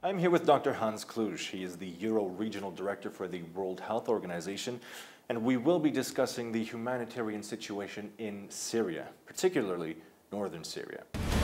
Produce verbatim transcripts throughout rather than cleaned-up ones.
I'm here with Doctor Hans Kluge. He is the Euro Regional Director for the World Health Organization, and we will be discussing the humanitarian situation in Syria, particularly northern Syria.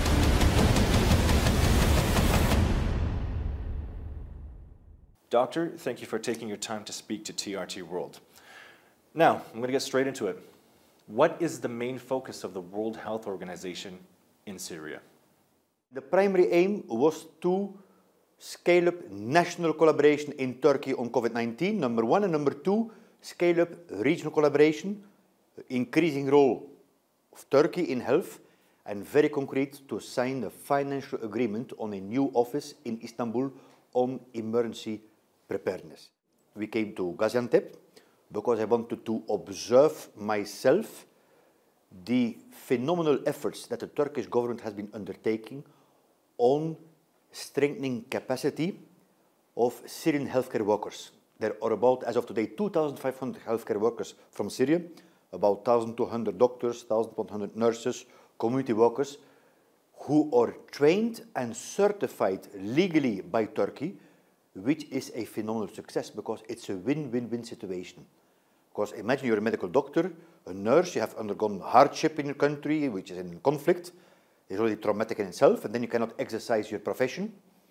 Doctor, thank you for taking your time to speak to T R T World. Now, I'm going to get straight into it. What is the main focus of the World Health Organization in Syria? The primary aim was to scale up national collaboration in Turkey on COVID nineteen, number one, and number two, scale up regional collaboration, increasing role of Turkey in health, and very concrete, to sign a financial agreement on a new office in Istanbul on emergency preparedness. We came to Gaziantep because I wanted to observe myself the phenomenal efforts that the Turkish government has been undertaking on strengthening capacity of Syrian healthcare workers. There are about, as of today, two thousand five hundred healthcare workers from Syria, about one thousand two hundred doctors, one thousand one hundred nurses, community workers, who are trained and certified legally by Turkey, which is a phenomenal success because it's a win-win-win situation. Because imagine you're a medical doctor, a nurse, you have undergone hardship in your country, which is in conflict. It's really traumatic in itself, and then you cannot exercise your profession.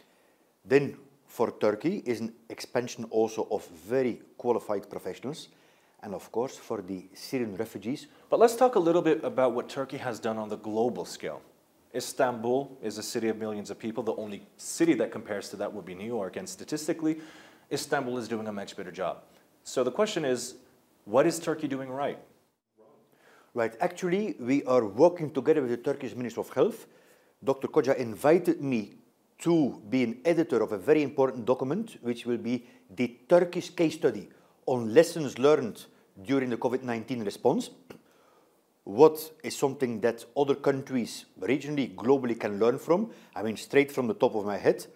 Then for Turkey is an expansion also of very qualified professionals, and of course for the Syrian refugees. But let's talk a little bit about what Turkey has done on the global scale. Istanbul is a city of millions of people. The only city that compares to that would be New York, and statistically, Istanbul is doing a much better job. So the question is, what is Turkey doing right? Right. Actually, we are working together with the Turkish Minister of Health. Doctor Koja invited me to be an editor of a very important document, which will be the Turkish case study on lessons learned during the COVID nineteen response. What is something that other countries, regionally, globally, can learn from? I mean, straight from the top of my head.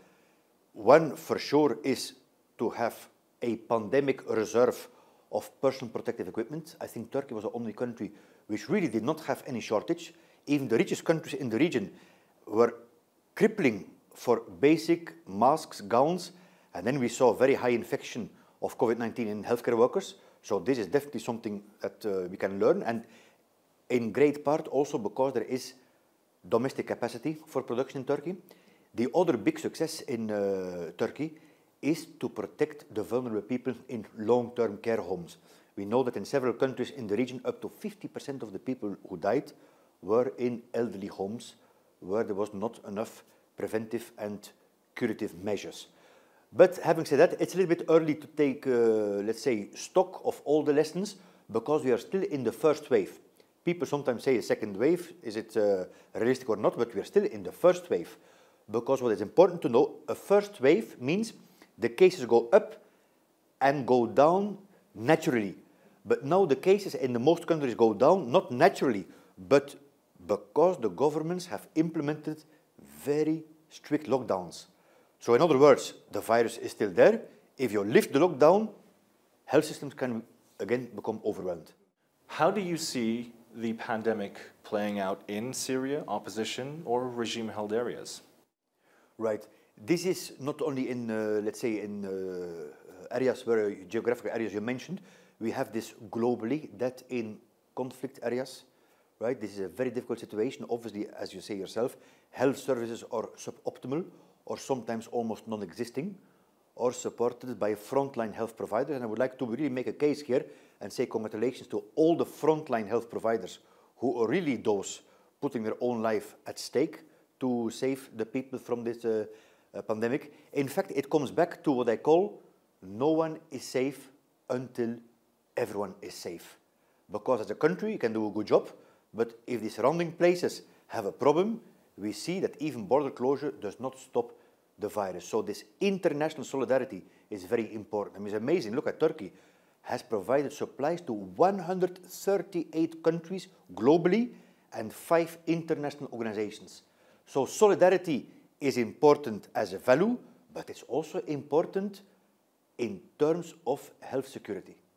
One, for sure, is to have a pandemic reserve of personal protective equipment. I think Turkey was the only country which really did not have any shortage. Even the richest countries in the region were crippling for basic masks, gowns, and then we saw very high infection of COVID nineteen in healthcare workers. So this is definitely something that uh, we can learn, and in great part also because there is domestic capacity for production in Turkey. The other big success in uh, Turkey is to protect the vulnerable people in long-term care homes. We know that in several countries in the region, up to fifty percent of the people who died were in elderly homes where there was not enough preventive and curative measures. But having said that, it's a little bit early to take, uh, let's say, stock of all the lessons because we are still in the first wave. People sometimes say a second wave, is it uh, realistic or not, but we are still in the first wave. Because what is important to know, a first wave means the cases go up and go down naturally. But now the cases in the most countries go down, not naturally, but because the governments have implemented very strict lockdowns. So in other words, the virus is still there. If you lift the lockdown, health systems can again become overwhelmed. How do you see the pandemic playing out in Syria, opposition, or regime-held areas? Right. This is not only in, uh, let's say, in uh, areas where, geographical areas you mentioned, we have this globally, that in conflict areas, right? This is a very difficult situation. Obviously, as you say yourself, health services are suboptimal or sometimes almost non-existing or supported by frontline health providers. And I would like to really make a case here and say congratulations to all the frontline health providers who are really those putting their own life at stake to save the people from this uh, uh, pandemic. In fact, it comes back to what I call no one is safe until everyone is safe. Because as a country, you can do a good job, but if the surrounding places have a problem, we see that even border closure does not stop the virus. So this international solidarity is very important. I mean, it's amazing. Look at Turkey. Has provided supplies to one hundred thirty-eight countries globally and five international organizations. So solidarity is important as a value, but it's also important in terms of health security.